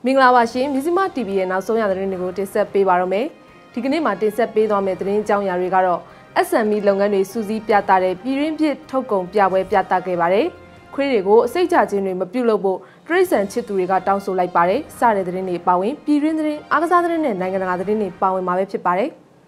မင်္ဂလာပါရှင်မြစီမ TV ရဲ့နောက်ဆုံးရသတင်းတွေကိုတင်ဆက်ပေးပါရမယ်ဒီကနေ့မှာတင်ဆက်ပေးသွားမယ့်သတင်းအကြောင်းအရာတွေကတော့ SME လုပ်ငန်းတွေစူးစီးပြသတဲ့ပြည်တွင်းဖြစ်ထုတ်ကုန်ပြပွဲပြသခဲ့ပါတယ်ခွေးတွေကိုအစိတ်ချခြင်းတွေမပြုတ်လို့ဖို့တရိတ်ဆန်ချစ်သူတွေကတောင်းဆိုလိုက်ပါတယ်စတဲ့သတင်းတွေပါဝင်ပြည်တွင်းသတင်းအားကစားသတင်းနဲ့နိုင်ငံတကာသတင်းတွေပါဝင်မှာပဲဖြစ်ပါတယ်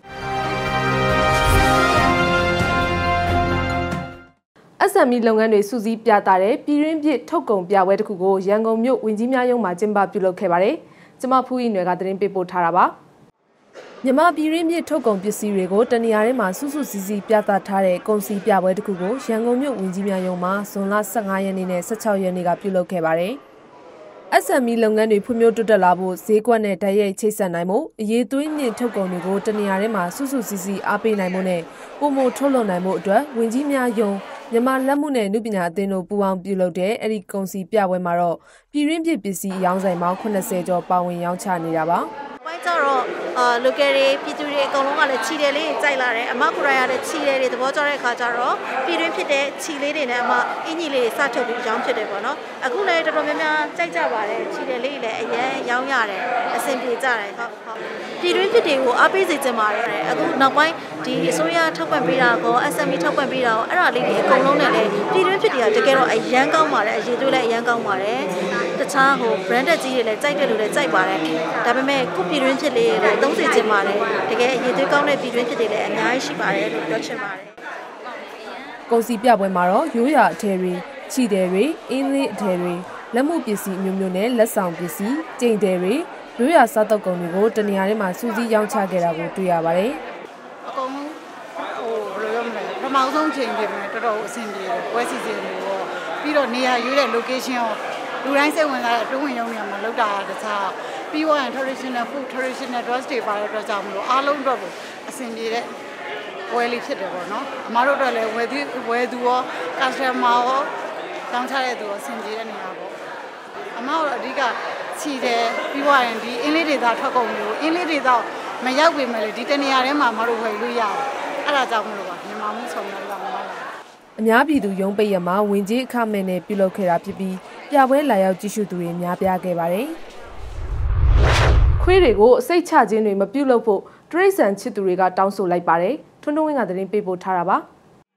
SME လုပ်ငန်းတွေစူးစီးပြသတဲ့ပြည်တွင်းဖြစ်ထုတ်ကုန်ပြပွဲတစ်ခုကိုရန်ကုန်မြို့ဝင်ကြီးများရုံးမှာကျင်းပပြုလုပ်ခဲ့ပါတယ်။ကျွန်မဖူးရီနွယ်ကသတင်းပေးပို့ထားတာပါ။မြန်မာပြည်တွင်းဖြစ်ထုတ်ကုန်ပစ္စည်းတွေကိုတနေရာထဲမှာစုစုစည်းစည်းပြသထားတဲ့ကုန်စည်ပြပွဲတစ်ခုကိုရန်ကုန်မြို့ဝင်ကြီးများရုံးမှာဇွန်လ15ရက်နေ့နဲ့16ရက်နေ့ကပြုလုပ်ခဲ့ပါတယ်။ SME လုပ်ငန်းတွေဖွံ့ဖြိုးတိုးတက်လာဖို့ဈေးကွက်နဲ့တိုက်ရိုက်ချိတ်ဆက်နိုင်မှုအရေးသွေးမြင့်ထုတ်ကုန်တွေကိုတနေရာထဲမှာစုစုစည်းစည်းအားပေးနိုင်မှုနဲ့ပုံမထုတ်လွှင့်နိုင်မှုအတွက်ဝင်ကြီးများရုံးမြန်မာလက်မှုနဲ့နုပညာအသင်းတို့ပူးပေါင်းပြုလုပ်တဲ့အဲ့ဒီကုန်စည်ပြပွဲမှာတော့ပြည်ရင်းပြည်ပစ္စည်းအယောင်းဆိုင်ပေါင်း80ကျော်ပါဝင်ရောင်းချနေတာပါ။ပိုင်းကျတော့local တွေပြည်သူတွေအကုန်လုံးကလည်းခြီတယ်လေးကြိုက်လာတယ်အမကိုရိုင်းရတဲ့ခြီတယ်တွေသဘောကျတဲ့အခါကျတော့ပြည်တွင်းဖြစ်တဲ့ခြီလေးတွေနဲ့အမအင်ကြီးလေးစထုတ်ပြီးရောင်းဖြစ်တယ်ပေါ့နော်။အခုလည်းတော်တော်များများကြိုက်ကြပါတယ်ခြီတယ်လေးလည်းအရင်ရောင်းရတယ်အဆင်ပြေကြတယ်ဟုတ်ပြည်တွင်းဖြစ်တွေကိုအားပေးစေချင်ပါတယ်အခုနောက်ပိုင်းဒီအစိုးရထောက်ပံ့ပေးတာကော SME ထောက်ပံ့ပေးတာကောအဲ့ဒါလေးတွေအကုန်လုံးနဲ့လည်းပြည်တွင်းဖြစ်တွေကတကယ်တော့အရန်ကောင်းပါတယ်အရေးသွေးလည်းအရန်ကောင်းပါတယ်တခြားbranded ကြီးတွေလည်းကြိုက်တယ်လို့လည်းကြိုက်ပါတယ်ဒါပေမဲ့ခုပြည်တွင်းဖြစ်လေးလည်းသုံးစေချင်ပါတယ်တကယ်အရေးသွေးကောင်းတဲ့ပြည်တွင်းဖြစ်တွေလည်းအများကြီးရှိပါတယ်လို့ပြောချင်ပါတယ်ကုန်စည်ပြပွဲမှာတော့ရိုးရာအထည်တွေခြိတယ်တွေအင်းလေးအထည်တွေလက်မှုပစ္စည်းမျိုးမျိုးနဲ့လက်ဆောင်ပစ္စည်းကျိန်တယ်တွေရိုးရာစားတုပ်ကုန်တွေကိုတနေရာထဲမှာစူးစီးရောင်းချခဲ့တာကိုတွေ့ရပါတယ်အကုန်ဘယ်လိုပြောမလဲပထမဆုံးချိန်ပြင်မယ်တော်တော်အဆင်ပြေတယ်ပွဲစီစဉ်တွေရောပြီးတော့နေရာရွေးတဲ့ location ရောလူတိုင်းစိတ်ဝင်စားတဲ့အတွင်းဝင်ရုံတွေမှာလောက်တာတခြားပြီးတော့ traditional food traditional dress တွေပါတဲ့အတွက်ကြောင့်မလို့အားလုံးအတွက်ကိုအဆင်ပြေတဲ့ပွဲလေးဖြစ်တယ်ပေါ့နော်အမတို့အတွက်လည်းဝယ်သူရော customer ရောတောင်းချတဲ့သူရောအဆင်ပြေတဲ့နေရာပေါ့အမတို့အဓိကခြီတယ်ပြီးတော့ရင်ဒီအင်းလေးဒေသထွက်ကုန်တွေကိုအင်းလေးဒေသမရောက်ပေမဲ့လေဒီတနေရာထဲမှာမတို့ဝယ်လို့ရတယ်အဲ့ဒါကြောင့်မလို့ပါမြန်မာမှုဆောင်တာလည်းမဟုတ်ဘူးအများပြည်သူရုံးပိတ်ရမှာဝင်ကြီးအခမဲ့နဲ့ပြုလုပ်ခဲ့တာဖြစ်ပြီးပြပွဲလာရောက်ကြည့်ရှုသူတွေများပြားခဲ့ပါတယ်ခွေးတွေကိုအစိတ်ချခြင်းတွေမပြုတ်လို့ဖို့တရိတ်ဆန်ချစ်သူတွေကတောင်းဆိုလိုက်ပါတယ်ထွန်းထွန်းဝင်းကသတင်းပေးပို့ထားတာပါ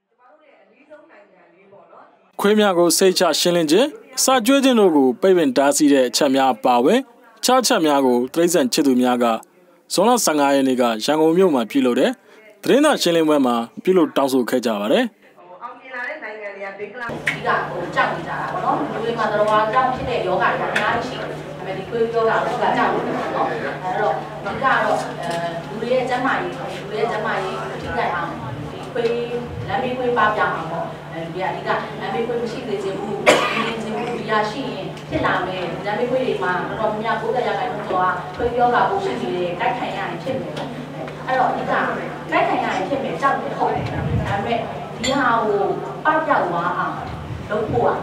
ခွေးများကိုစိတ်ချရှင်းလင်းခြင်းစာကျွေးခြင်းတို့ကိုပိတ်ပင်တားဆီးတဲ့အချက်များပါဝင်ခြားချက်များကိုတရိတ်ဆန်ချစ်သူများကဇွန်လ15ရက်နေ့ကရန်ကုန်မြို့မှာပြုလုပ်တဲ့သတင်းစာရှင်းလင်းပွဲမှာပြုလုပ်တောင်းဆိုခဲ့ကြပါတယ်အောင်မြင်လာတဲ့နိုင်ငံတွေကဘင်္ဂလားဒီကကြောက်နေကြတာပေါ့နော်လူတွေမှာတော်တော်ကြောက်ဖြစ်တဲ့ယောဂတွေအများကြီးရှိတယ်ဒါပေမဲ့ဒီခွေးယောဂကိုကကြောက်နေတယ်ပေါ့နော်အဲတော့ဒီကတော့လူတွေရဲ့ကျန်းမာရေးထိခိုက်အောင်ဒီခွေးလမ်းမေးခွေးပါပြအောင်ပေါ့ဒီကအဓိကလမ်းမေးခွေးမရှိသေးခြင်းဘူးဒီရရှိရင်ဖြစ်လာမယ်လမ်းမေးခွေးတွေမှာတော်တော်များ90ရာခိုင်နှုန်းကျော်ကခွေးယောဂပိုးရှိနေတယ်တိုက်ခိုင်ရရင်ဖြစ်မယ်ပေါ့အဲ့တော့အဓိကတိုက်ခိုင်ရရင်ဖြစ်မယ်ကြောက်တယ်ဟုတ်တယ်ဒါပေမဲ့ဒီဟာကိုပပြောက်သွားအောင်လုပ်ဖို့อ่ะ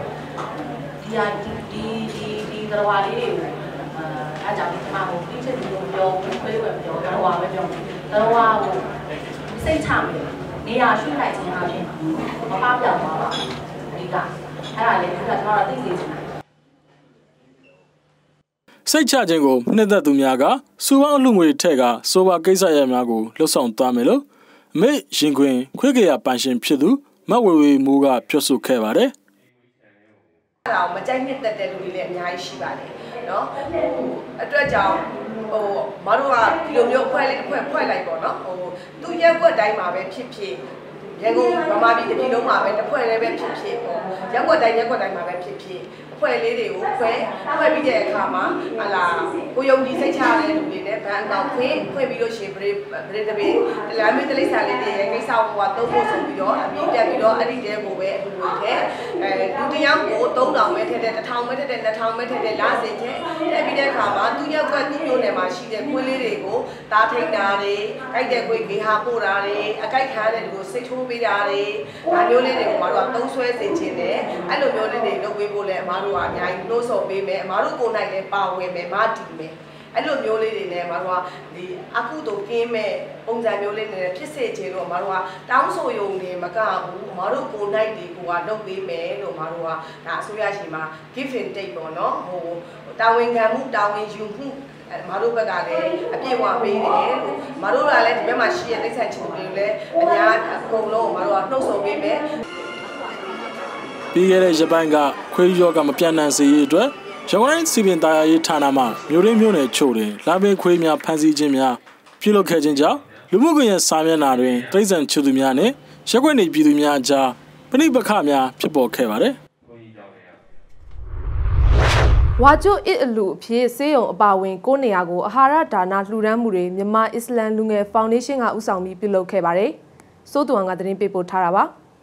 ဒီတော်ဝါလေးတွေကိုအားကြောင့်ဒီမှာဟိုပြည့်ချက်လို့ပြောခွေးဝယ်ပြောတော်ဝါပဲပြောတော်ဝါကိုစိတ်ချမယ်နေရာရွှေ့လိုက်ခြင်းအပြင်မပပြောက်သွားပါဘူးအဓိကအဲ့ဒါလေးကျွန်တော်သိစေချင်တယ်စိတ်ချခြင်းကိုနှစ်သက်သူများကစူပေါင်းအလူငွေထက်ကဆိုပါကိစ္စရပ်များကိုလှုပ်ဆောင်သွားမယ်လို့အမေရင်ခွင်ခွေးကြရပန်ရှင်ဖြစ်သူမဝေဝေမိုးကပြောဆိုခဲ့ပါတယ်အဲ့ဒါမကြိုက်နှစ်သက်တဲ့လူတွေလည်းအများကြီးရှိပါတယ်เนาะအတွက်ကြောင့်မတို့ကဒီလိုမျိုးဖွဲ့လိုက်ပေါ့เนาะသူရက်ွက်တိုင်းမှာပဲဖြစ်ရန်ကုန်ဗမာပြည်တစ်ပြည်လုံးမှာပဲတစ်ဖွဲ့လည်းပဲဖြစ်ပေါ့ရက်ွက်တိုင်းမှာပဲဖြစ်အဖွဲ့လေးတွေကိုဖွဲ့ပြီးတဲ့အခါမှာဟလာကိုယုံကြည်စိတ်ချတဲ့လူတွေနဲ့ဘန်ကောင်ဖွင့်ပြီးလို့ရှိရင်ပရိသပေလမ်းမတလိပ်စာလေးတွေရဲ့ကိစ္စကိုသုံးဖို့ဆိုပြီးတော့အမြင်တက်ပြီးတော့အဲ့ဒီတဲကိုပဲအလူတွေလူတယောက်ကို3000ပဲထည့်တယ်1000ပဲထည့်တယ်2000ပဲထည့်တယ်လာစေချက်အဲ့ပြီးတဲ့အခါမှာသူရက်ကွက်သူမျိုးနယ်မှာရှိတဲ့ခွေးလေးတွေကိုတားထိန်တာတွေကြိုက်တဲ့ခွေးဂေဟာပို့တာတွေအကြိုက်ခံတဲ့လူကိုစိတ်ထိုးပေးတာတွေဒါမျိုးလေးတွေကိုမတို့ကသုံးဆွဲစေခြင်းနဲ့အဲ့လိုမျိုးလေးတွေလုပ်ပေးဖို့လဲအမတို့ကအများကြီးလို့ဆိုပေးမယ်အမတို့ကိုယ်နိုင်လည်းပါဝင်မယ်မတည်မယ်အဲ့လိုမျိုးလေးတွေနဲ့မတို့ကဒီအခုတို့ကင်းမဲ့ပုံစံမျိုးလေးနဲ့ဖြစ်စေချင်လို့မတို့ကတောင်းဆိုရုံနဲ့မကဘူးမတို့ကိုနိုင်ဒီကိုကလုပ်ပေးမယ်လို့မတို့ကဒါအစိုးရရှိမှာ give and take ပေါ့နော်ဟိုတာဝန်ခံမှုတာဝန်ယူမှုမတို့ဘက်ကလည်းအပြည့်အဝပေးတယ်လို့မတို့ကလည်းဒီဘက်မှာရှိရတဲ့ဆိုင်ချင်တွေလည်းအများအကုန်လုံးမတို့ကနှုတ်ဆော်ပေးမယ်ပြီးခဲ့တဲ့ရပိုင်းကခွေးရောဂါမပြန့်နှံ့စေရေးအတွက်ရန်ကုန်တိုင်းစီပင်တရားရေးဌာနမှမြို့ရင်းမြို့နယ်ချို့တွင်လာပင်ခွေးများဖမ်းဆီးခြင်းများပြုလုပ်ခဲ့ခြင်းကြောင့်လူမှုကွန်ရက်စာမျက်နှာတွင်တိရစ္ဆာန်ချူသူများနှင့်ရက်ွက်နေပြည်သူများအကြားပဋိပက္ခများဖြစ်ပေါ်ခဲ့ပါသည်ဝါကျိုအစ်အလူအဖြစ်ဆေးရုံအပါဝင်9နေရာကိုအာဟာရဒါနလှူဒန်းမှုတွေမြန်မာအစ္စလမ်လူငယ်ဖောင်ဒေးရှင်းကဦးဆောင်ပြီးပြုလုပ်ခဲ့ပါတယ်။စိုးသူအောင်ကသတင်းပေးပို့ထားတာပါ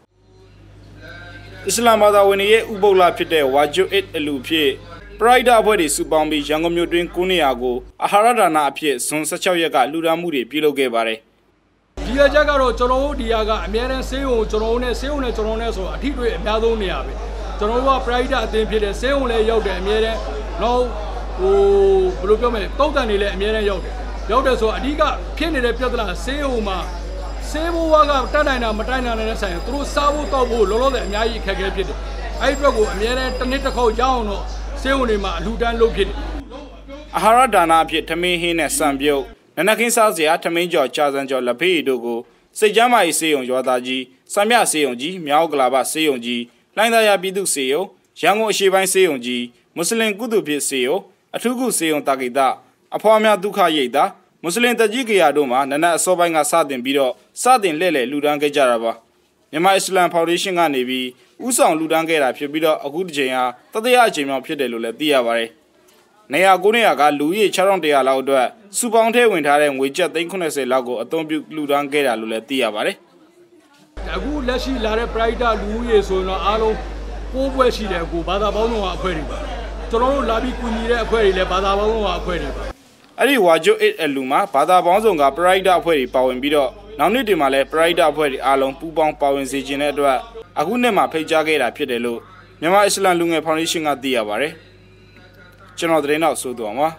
အစ္စလာမ်ဘာသာဝင်တွေရဲ့ဥပုသ်လဖြစ်တဲ့ဝါဂျိုအစ်အလူဖြစ်ပရိုက်ဒါအဖွဲ့တွေစုပေါင်းပြီးရန်ကုန်မြို့တွင်9နေရာကိုအာဟာရဒါနအဖြစ်ဇွန်16ရက်ကလှူဒန်းမှုတွေပြုလုပ်ခဲ့ပါတယ်ဒီရချက်ကတော့ကျွန်တော်တို့ဒီဟာကအများနဲ့ဆေးရုံကျွန်တော်တို့နဲ့ဆေးရုံနဲ့ကျွန်တော်နဲ့ဆိုအထီးတွေအများဆုံးနေရာပဲကျွန်တော်တို့ကပရိုက်ဒါအသင်းဖြစ်တဲ့ဆေးရုံလည်းရောက်တယ်အများနဲ့တော့ဟိုဘယ်လိုပြောမလဲတောက်တန်တွေလည်းအများနဲ့ရောက်တယ်ဆိုအဓိကဖြစ်နေတဲ့ပြဿနာဆေးရုံမှာဆေးဘဝကတက်နိုင်တာမတက်နိုင်တဲ့ဆိုင်သူတို့စားဖို့တောက်ဖို့လောလောဆယ်အများကြီးအခက်အခဲဖြစ်တယ်အဲ့ဒီအတွက်ကိုအများနဲ့တစ်နှစ်တစ်ခေါက်ရအောင်တော့ဆေးရုံတွေမှာအလှူဒန်းလုပ်ဖြစ်တယ်အာဟာရဒါနအဖြစ်ထမင်းဟင်းနဲ့စံပြုတ်နနခင်းစားစရာထမင်းကြော်ကြာစံကြော်လက်ဖေးတို့ကိုစိတ်ကျမ်းမာရေးဆေးရုံရွာသားကြီးစံမြဆေးရုံကြီးမြောက်ကလာပဆေးရုံကြီးလိုင်းသာယာပြည်သူဆေးရုံရန်ကုန်အရှေ့ပိုင်းဆေးရုံကြီးမွတ်စလင်ကုသိုလ်ဖြစ်ဆေးရုံအထူးကုဆေးရုံတာဂိတအဖွားများဒုက္ခရိပ်သာမွတ်စလင်တကြီးကရာတို့မှာနနက်အစောပိုင်းကစတင်ပြီးတော့စတင်လှည့်လည်လှူဒန်းခဲ့ကြတာပါမြန်မာအစ္စလမ်ဖောင်ဒေးရှင်းကနေပြီးဥဆောင်လှူဒန်းခဲ့တာဖြစ်ပြီးတော့အခုတစ်ချိန်ဟာတတိယအကြိမ်မြောက်ဖြစ်တယ်လို့လည်းသိရပါတယ်နေရာ9နေရာကလူကြီး6100လောက်အတွက်စုပေါင်းထဲဝင်ထားတဲ့ငွေကျပ်390လောက်ကိုအသုံးပြုလှူဒန်းခဲ့တာလို့လည်းသိရပါတယ်အခုလက်ရှိလာတဲ့ private လူကြီးဆိုရင်တော့အားလုံး9ပွဲရှိတယ်အခုဘာသာပေါင်းစုံကအဖွဲ့တွေပါကျွန်တော်တို့လာပြီးကူညီတဲ့အဖွဲ့တွေလည်းဘာသာပေါင်းစုံကအဖွဲ့တွေပါအဲ့ဒီဝါဂျိုအစ်အလူမှာဘာသာပေါင်းစုံက private အဖွဲ့တွေပါဝင်ပြီးတော့နောက်နှစ်တွေမှာလည်း private အဖွဲ့တွေအားလုံးပူးပေါင်းပါဝင်စေခြင်းတဲ့အတွက်အခုနှစ်မှာဖိတ်ကြားခဲ့တာဖြစ်တယ်လို့မြန်မာအစ္စလမ်လူငယ်ဖောင်ဒေးရှင်းကသိရပါတယ်ကျွန်တော်သတင်းတော့ဆိုတော့မှာ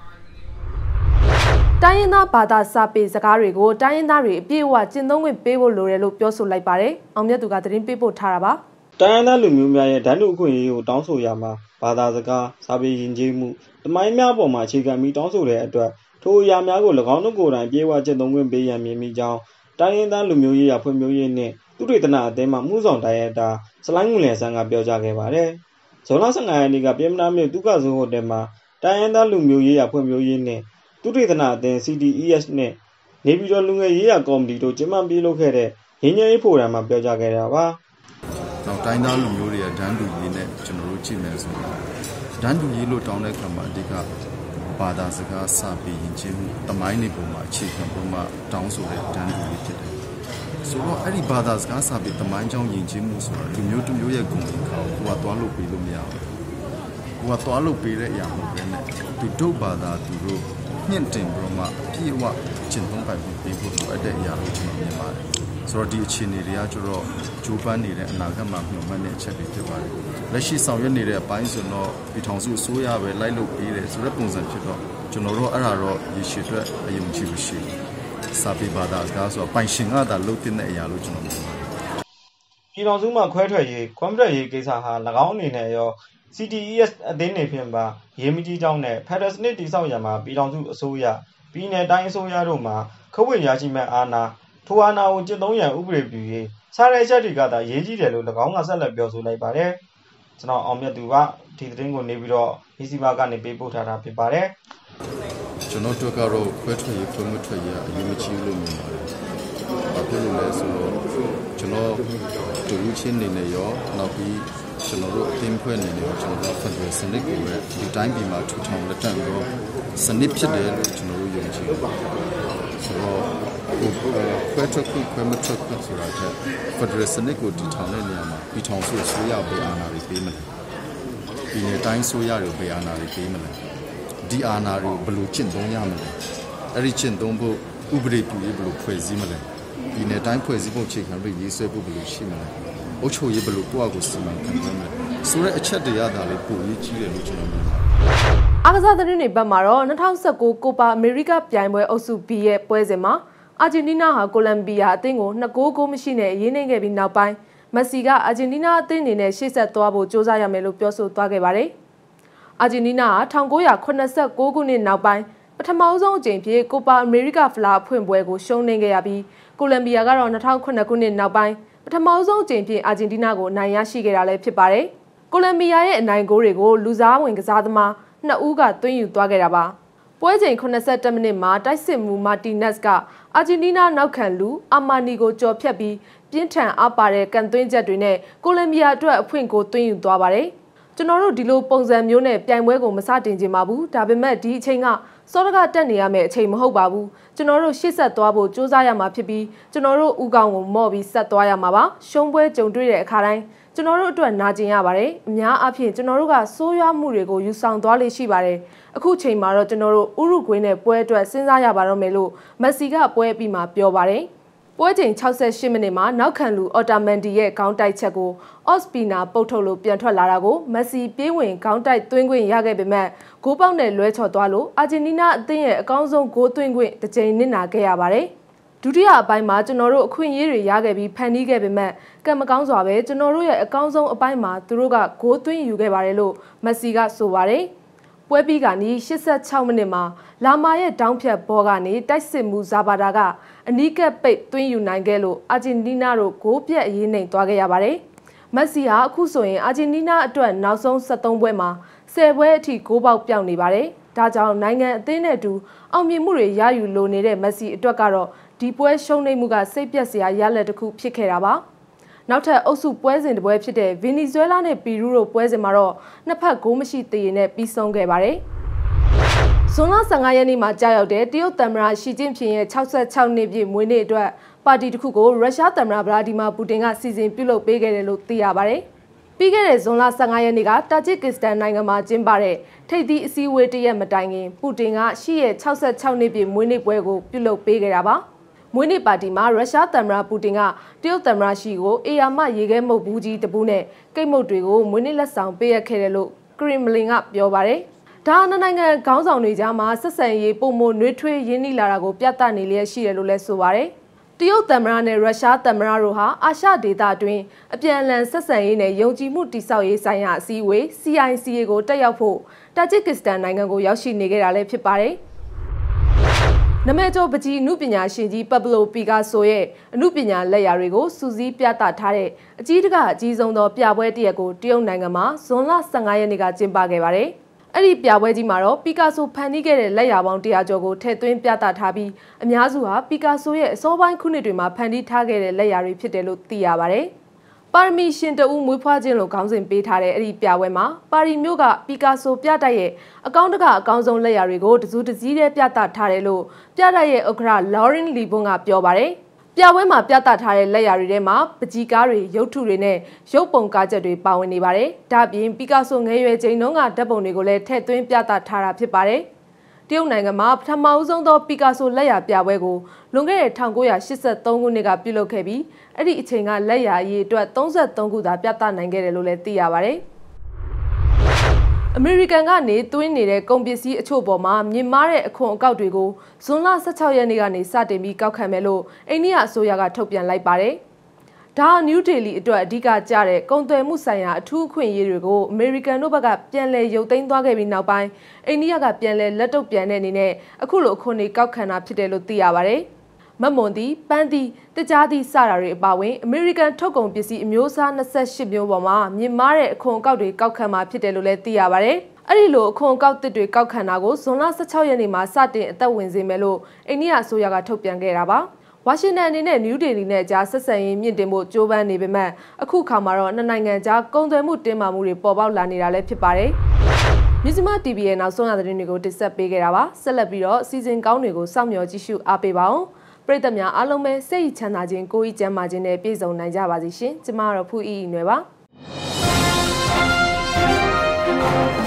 တိုင်းရင်းသားဘာသာစာပေစကားတွေကိုတိုင်းရင်းသားတွေအပြည့်အဝကျင့်သုံးခွင့်ပေးဖို့လိုတယ်လို့ပြောဆိုလိုက်ပါတယ်။အောင်မြတ်သူကသတင်းပေးပို့ထားတာပါ။တိုင်းရင်းသားလူမျိုးများရဲ့ဓာတ်ထုအခွင့်အရေးကိုတောင်းဆိုရမှာဘာသာစကားစာပေယဉ်ကျေးမှုတမိုင်းများပေါ်မှာအခြေခံပြီးတောင်းဆိုတဲ့အတွက်ထိုအရာများကို၎င်းတို့ကိုယ်တိုင်ပြေဝကျင့်သုံးခွင့်ပေးရန်မြင်မိကြောင်းတိုင်းရင်းသားလူမျိုးရေးရာဖွံ့ဖြိုးရေးနှင့်သုတေသနအသင်းမှမှုဆောင်ဒါရိုက်တာစလိုင်းငူလယ်ဆန်းကပြောကြားခဲ့ပါတယ်။ဇွန်လ15ရက်နေ့ကပြည်မနာမြို့ဒုက္ခဆိုဟိုတယ်မှာတိုင်းရင်းသားလူမျိုးရေးရာဖွံ့ဖြိုးရေးနှင့်သုတေသနအသင်း CDES နဲ့နေပြည်တော်လူငယ်ရေးရာကော်မတီတို့ကျင်းပပြုလုပ်ခဲ့တဲ့ငြိမ်းချမ်းရေးဖိုရမ်မှာပြောကြားခဲ့တာပါ။နောက်တိုင်းသားလူမျိုးတွေကဒန်းတူရေးနဲ့ကျွန်တော်တို့ကြည့်မယ်ဆိုတော့ဒန်းတူရေးလို့တောင်းတဲ့အခါမှာအဓိကဘာသာစကားစာပေယဉ်ကျေးမှုတမိုင်းတွေပုံမှာအခြေခံပုံမှာတောင်းဆိုတဲ့ဒန်းတူရေးဖြစ်တယ်။ဆိုတော့အဲ့ဒီဘာသာစကားစာပေတမိုင်းကြောင်းယဉ်ကျေးမှုဆိုတာလူမျိုးတစ်မျိုးရဲ့ဂုဏ်သိက္ခာကိုသွားလို့ပြီးလို့မရဘူး။ကိုကသွားလို့ပြီးတဲ့အရာမဟုတ်ဘဲနဲ့သူတို့ဘာသာသူတို့မြင့်တင်ပြီးတော့မှပြည့်ဝကျင့်သုံးပိုင်မှုပေးဖို့လိုအပ်တဲ့အရာကိုကျွန်တော်မြင်ပါတယ်။ဆိုတော့ဒီအခြေအနေတွေကကျတော့ဂျိုးပန်းနေတဲ့အနာဂတ်မှာမျှော်မှန်းတဲ့အချက်တွေဖြစ်ပါတယ်။လက်ရှိဆောင်ရွက်နေတဲ့အပိုင်းဆိုတော့ပြည်ထောင်စုအစိုးရပဲလိုက်လုပ်ပေးတယ်ဆိုတဲ့ပုံစံဖြစ်တော့ကျွန်တော်တို့အဲ့ဒါတော့ရရှိအတွက်အယုံကြည်မှုရှိတယ်။စာပေဘာသာစကားဆိုတော့ပိုင်ရှင်ကသာလုပ်တဲ့အရာလို့ကျွန်တော်မြင်ပါတယ်။ပြည်ထောင်စုမှာခွဲထွက်ရေးကွန်ပျူတာရေးကိစ္စဟာ၎င်းအနေနဲ့ရောCDES အသင်းနေဖြင့်ပါရေးမကြီးကြောင်းနဲ့ဖက်ဒရယ်စနစ်တည်ဆောက်ရမှာပြည်ထောင်စုအစိုးရပြည်နယ်တိုင်းအစိုးရတို့မှာခဝေရရှိမဲ့အာဏာထိုအာဏာကိုကျင့်သုံးရန်ဥပဒေပြုရေးစားတဲ့ချက်တွေကသာရေးကြီးတယ်လို့၎င်းကဆက်လက်ပြောဆိုလိုက်ပါတယ်ကျွန်တော်အောင်မြတ်သူကဒီသတင်းကိုနေပြီးတော့ဒီစီပါကနေပေးပို့ထားတာဖြစ်ပါတယ်ကျွန်တော်တို့ကတော့ခွဲထွက်ရေးခွဲမထွက်ရေးအရေးမကြီးလို့မြင်ပါတယ်ဘာဖြစ်လို့လဲဆိုတော့ကျွန်တော်တူချင်းနေနေရောနောက်ပြီးကျွန်တော်တို့အသင်းဖွဲ့နေတယ်ကျွန်တော်တို့ဖက်ဒရယ်စနစ်ကိုလည်းဒီတိုင်းပြည်မှာထူထောင်လက်တန့်တော့စနစ်ဖြစ်တယ်လို့ကျွန်တော်တို့ယုံကြည်တယ်ဆိုတော့ခွဲထွက်ခွဲမထွက်ဆိုတာကဖက်ဒရယ်စနစ်ကိုတည်ထောင်တဲ့နေရာမှာပြည်ထောင်စုအစိုးရပေးအာဏာတွေပေးမလဲပြည်နယ်တိုင်းအစိုးရတွေပေးအာဏာတွေပေးမလဲဒီအာဏာတွေကိုဘယ်လိုကျင့်သုံးရမလဲအဲ့ဒီကျင့်သုံးဖို့ဥပဒေပြုရေးဘယ်လိုဖွဲ့စည်းမလဲပြည်နယ်တိုင်းဖွဲ့စည်းဖို့အခြေခံပြီးရေးဆွဲဖို့ဘယ်လိုရှိမလဲအုပ်ချုပ်ရေးဘယ်လိုကိုယ့်အကိုစီမံခန့်ခွဲမလဲဆိုတဲ့အချက်တွေရတာလေးပိုရေးကြီးတယ်လို့ကျွန်တော်မြင်ပါအားကစားသတင်းတွေဘက်မှာတော့2019ကိုပါအမေရိကပြိုင်ပွဲအုပ်စု B ရဲ့ပွဲစဉ်မှာအာဂျင်တီးနားဟာကိုလမ်ဘီယာအသင်းကို2-0မရှိနဲ့ရေးနှိမ့်ခဲ့ပြီးနောက်ပိုင်းမက်ဆီကအာဂျင်တီးနားအသင်းအနေနဲ့ရှေ့ဆက်သွားဖို့ကြိုးစားရမယ်လို့ပြောဆိုသွားခဲ့ပါတယ်။အာဂျင်တီးနားဟာ1989ခုနှစ်နောက်ပိုင်းပထမဆုံးအကြိမ်ဖြစ်ကိုပါအမေရိကဖလားဖွင့်ပွဲကိုရှုံးနိမ့်ခဲ့ရပြီးကိုလမ်ဘီယာကတော့2009ခုနှစ်နောက်ပိုင်းပထမဆုံးအကြိမ်ဖြစ်အာဂျင်တီးနားကိုအနိုင်ရရှိခဲ့တာလည်းဖြစ်ပါတယ်။ကိုလမ်ဘီယာရဲ့အနိုင်ဂိုးတွေကိုလူစားဝင်ကစားသမား2ဦးကသွင်းယူသွားခဲ့တာပါ။ပွဲချိန်82မိနစ်မှာတိုက်စစ်မှုမာတီနက်စ်ကအာဂျင်တီးနားနောက်ခံလူအာမာနီကိုကြော်ဖြတ်ပြီးပြင်းထန်အားပါတဲ့ကန်သွင်းချက်တွေနဲ့ကိုလမ်ဘီယာအတွက်အဖွင့်ကိုသွင်းယူသွားပါတယ်။ကျွန်တော်တို့ဒီလိုပုံစံမျိုးနဲ့ပြိုင်ပွဲကိုမစတင်ချင်ပါဘူး။ဒါပေမဲ့ဒီအချိန်ကစောတကတက်နေရမယ့်အချိန်မဟုတ်ပါဘူး။ကျွန်တော်တို့ရှေ့ဆက်သွားဖို့စူးစမ်းရမှာဖြစ်ပြီးကျွန်တော်တို့ဥကောင်ကိုမော့ပြီးဆက်သွားရမှာပါ။ရှုံးပွဲကြုံတွေ့တဲ့အခါတိုင်းကျွန်တော်တို့အတွက်နာကျင်ရပါတယ်။အများအားဖြင့်ကျွန်တော်တို့ကဆိုးရွားမှုတွေကိုယူဆောင်သွားလေရှိပါတယ်။အခုချိန်မှာတော့ကျွန်တော်တို့ဥရုဂွေးနဲ့ပွဲအတွက်စဉ်းစားရပါတော့မယ်လို့မက်ဆီကပွဲပြီးမှပြောပါတယ်။ပွဲချိန်68မိနစ်မှာနောက်ခံလူအော်တာမန်ဒီရဲ့ခေါင်းတိုက်ချက်ကိုအော့စပီနာပုတ်ထုတ်လို့ပြန်ထွက်လာတာကိုမက်ဆီပြေးဝင်ခေါင်းတိုက်သွင်းခွင့်ရခဲ့ပေမဲ့ဂိုးပေါက်နဲ့လွဲချော်သွားလို့အာဂျင်တီးနားအသင်းရဲ့အကောင်းဆုံးဂိုးသွင်းခွင့်တစ်ကြိမ်နစ်နာခဲ့ရပါတယ်။ဒုတိယအပိုင်းမှာကျွန်တော်တို့အခွင့်အရေးတွေရခဲ့ပြီးဖန်တီးခဲ့ပေမဲ့ကံမကောင်းစွာပဲကျွန်တော်တို့ရဲ့အကောင်းဆုံးအပိုင်းမှာသူတို့ကဂိုးသွင်းယူခဲ့ပါတယ်လို့မက်ဆီကဆိုပါတယ်။ပွဲပြီးကနေ86မိနစ်မှာလာမာရဲ့တောင်းဖြတ်ဘောကနေတိုက်စစ်မှုဇာဘာတာကအနီးကပ်ပိတ်သွင်းယူနိုင်ခဲ့လို့အာဂျင်တီးနားတို့ဂိုးပြတ်အရေးနှိမ်သွားခဲ့ရပါတယ်။မက်ဆီဟာအခုဆိုရင်အာဂျင်တီးနားအတွက်နောက်ဆုံး73ပွဲမှာ10ပွဲအထိဂိုးပေါက်ပြောင်းနေပါတယ်။ဒါကြောင့်နိုင်ငံအသင်းနဲ့အတူအောင်မြင်မှုတွေရယူလိုနေတဲ့မက်ဆီအတွက်ကတော့ဒီပွဲရှုံးနိမ့်မှုကစိတ်ပြက်စရာရလဒ်တစ်ခုဖြစ်ခဲ့တာပါ။နောက်ထပ်အုပ်စုပွဲစဉ်တစ်ပွဲဖြစ်တဲ့ဗင်နီဇွဲလားနဲ့ပီရူးတို့ပွဲစဉ်မှာတော့နှစ်ဖက်ဂိုးမရှိသေးရင်နဲ့ပြီးဆုံးခဲ့ပါတယ်။ဇွန်လ15ရက်နေ့မှာကြာရောက်တဲ့တရုတ်သမ္မတရှီကျင့်ဖျင်ရဲ့66နှစ်ပြည့်မွေးနေ့အတွက်ပါတီတစ်ခုကိုရုရှားသမ္မတဗလာဒီမာပူတင်ကစီစဉ်ပြုလုပ်ပေးခဲ့တယ်လို့သိရပါတယ်။ပြီးခဲ့တဲ့ဇွန်လ15ရက်နေ့ကတာဂျစ်ကစ္စတန်နိုင်ငံမှာကျင်းပတဲ့ထိပ်သီးအစည်းအဝေးတရက်မတိုင်ခင်ပူတင်ကရှီရဲ့66နှစ်ပြည့်မွေးနေ့ပွဲကိုပြုလုပ်ပေးခဲ့တာပါ။မွေးနေ့ပါတီမှာရုရှားသမ္မတပူတင်ကတရုတ်သမ္မတရှီကိုအေယာမရေခဲမုတ်ဘူးကြီးတပူးနဲ့ကိတ်မုတ်တွေကိုမွေးနေ့လက်ဆောင်ပေးရခဲ့တယ်လို့ကရင်မလင်ကပြောပါတယ်။ဒါနိုင်ငံခေါင်းဆောင်တွေကြားမှာဆက်ဆံရေးပုံမနှွေးထွေးရင်းနှီးလာတာကိုပြသနေလျက်ရှိတယ်လို့လည်းဆိုပါတယ်။တရုတ်သမ္မတနဲ့ရုရှားသမ္မတတို့ဟာအာရှဒေသတွင်အပြန်အလှန်ဆက်ဆံရေးနဲ့ယုံကြည်မှုတည်ဆောက်ရေးဆိုင်ရာအစည်းအဝေး CICA ကိုတက်ရောက်ဖို့တာဂျစ်ကစ္စတန်နိုင်ငံကိုရောက်ရှိနေခဲ့တာလည်းဖြစ်ပါတယ်။နမဲကျော်ပကြီးအမှုပညာရှင်ကြီးပက်ဘလိုပီကာဆိုရဲ့အမှုပညာလက်ရာတွေကိုစူးစီးပြသထားတဲ့အကြီးတကအကြီးဆုံးသောပြပွဲတစ်ရက်ကိုတရုတ်နိုင်ငံမှာဇွန်လ15ရက်နေ့ကကျင်းပခဲ့ပါတယ်။အဲ့ဒီပြပွဲကြီးမှာတော့ပီကာဆိုဖန်တီးခဲ့တဲ့လက်ရာပေါင်း100ကျော်ကိုထည့်သွင်းပြသထားပြီးအများစုဟာပီကာဆိုရဲ့အစောပိုင်းခုနှစ်တွေမှာဖန်တီးထားခဲ့တဲ့လက်ရာတွေဖြစ်တယ်လို့သိရပါတယ်။ပါရမီရှင်တဦးမွေးဖွားခြင်းလို့ခေါင်းစဉ်ပေးထားတဲ့အဲ့ဒီပြပွဲမှာပါရီမြို့ကပီကာဆိုပြတိုက်ရဲ့အကောင့်တကအကောင်းဆုံးလက်ရာတွေကိုတစုတစည်းတည်းပြသထားတယ်လို့ပြတိုက်ရဲ့ဥက္ကဋ္ဌလော်ရင်လီဘွန်ကပြောပါတယ်။ပြပွဲမှာပြသထားတဲ့လက်ရာတွေထဲမှာပကြီးကားတွေရုပ်ထုတွေနဲ့ရုပ်ပုံကားချက်တွေပါဝင်နေပါတယ်။ဒါ့အပြင်ပီကာဆိုငယ်ရွယ်ချိန်တုန်းကဓာတ်ပုံတွေကိုလည်းထည့်သွင်းပြသထားတာဖြစ်ပါတယ်။တရုတ်နိုင်ငံမှာပထမဦးဆုံးသောပီကာဆိုလက်ရာပြပွဲကိုလွန်ခဲ့တဲ့1983ခုနှစ်ကပြုလုပ်ခဲ့ပြီးအဲ့ဒီအချိန်ကလက်ရာအရေးအတွက်33ခုသာပြသနိုင်ခဲ့တယ်လို့လည်းသိရပါတယ်။အမေရိကန်ကနေသွင်းနေတဲ့ကုန်ပစ္စည်းအချို့ပေါ်မှာမြင့်မားတဲ့အခွန်အကောက်တွေကိုဇွန်လ16ရက်နေ့ကနေစတင်ပြီးကောက်ခံမယ်လို့အိန္ဒိယအစိုးရကထုတ်ပြန်လိုက်ပါတယ်။ဒါနယူးဒေလီအတွက်အဓိကကျတဲ့ကုန်သွယ်မှုဆိုင်ရာအထူးအခွင့်အရေးတွေကိုအမေရိကန်တို့ဘက်ကပြန်လည်ရုပ်သိမ်းသွားခဲ့ပြီးနောက်ပိုင်းအိန္ဒိယကပြန်လည်လက်တုပ်ပြန်တဲ့အနေနဲ့အခုလိုအခွန်တွေကောက်ခံတာဖြစ်တယ်လို့သိရပါတယ်။မမွန်သည်ပန်းသည်တကြားသည်စတာတွေအပါအဝင်အမေရိကန်ထုတ်ကုန်ပစ္စည်းအမျိုးအစား28မျိုးပေါ်မှာမြင့်မားတဲ့အခွန်အကောက်တွေကောက်ခံမှာဖြစ်တယ်လို့လည်းသိရပါတယ်။အဲ့ဒီလိုအခွန်အကောက်တွေကောက်ခံတာကိုဇွန်လ16ရက်နေ့မှာစတင်အသက်ဝင်စေမယ်လို့အိန္ဒိယအစိုးရကထုတ်ပြန်ခဲ့တာပါ။ဝါရှင်တန်အနေနဲ့နယူးဒေလီနဲ့ကြားဆက်ဆံရေးမြင့်တင်ဖို့ကြိုးပမ်းနေပေမဲ့အခုခါမှာတော့နှစ်နိုင်ငံကြားကုန်သွယ်မှုတင်းမာမှုတွေပေါ်ပေါက်လာနေတာလည်းဖြစ်ပါတယ်။မြစ်စမ TV ရဲ့နောက်ဆုံးရသတင်းတွေကိုတင်ဆက်ပေးခဲ့တာပါ။ဆက်လက်ပြီးတော့စီစဉ်ကောင်းတွေကိုစောင့်မျှော်ကြည့်ရှုအားပေးပါအောင်။ပရိသတ်များအားလုံးပဲစိတ်ချမ်းသာခြင်းကိုယ်ဤကျန်းမာခြင်းနဲ့ပြည့်စုံနိုင်ကြပါစေရှင်။ကျမကတော့ဖူးအီနွယ်ပါ။